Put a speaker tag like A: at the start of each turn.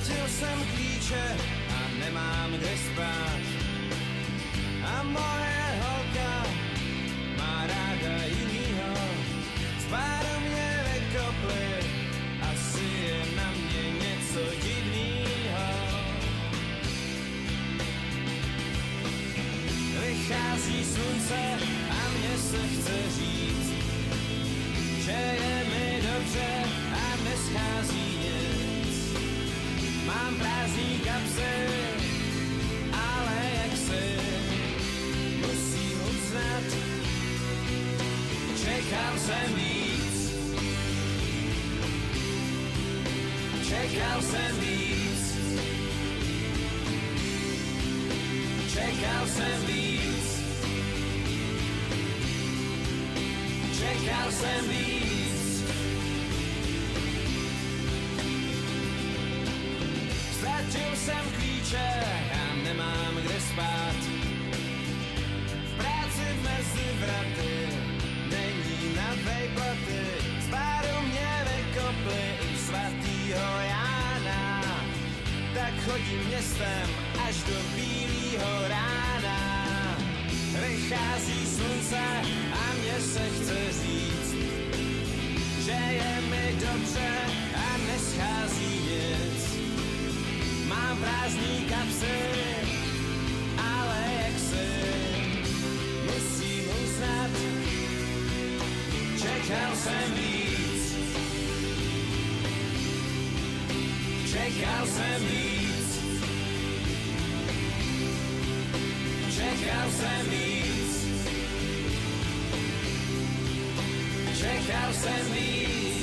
A: Ztratil jsem klíče a nemám kde spát. A moje holka má ráda jinýho. Spá do mě vykopli, asi je na mě něco divnýho. Vychází slunce a mně se chce říct, že je mi dobře a neschází nic. Mám prázdný kapsy, ale jak si musím uznat, čekal jsem víc. Čekal jsem víc. Čekal jsem víc. Čekal jsem víc. Ztratil jsem klíče a nemám kde spát. V práci mezi vraty není na vejplaty. Spáru mě vykopli u svatýho Jána. Tak chodím městem až do bílýho rána. Vychází slunce a mně se chce říct, že je mi dobře a neschází nic. Mám prázdný kapsy, ale jak si musím uznat, čekal jsem víc. Čekal jsem víc. Čekal jsem víc. Čekal jsem víc.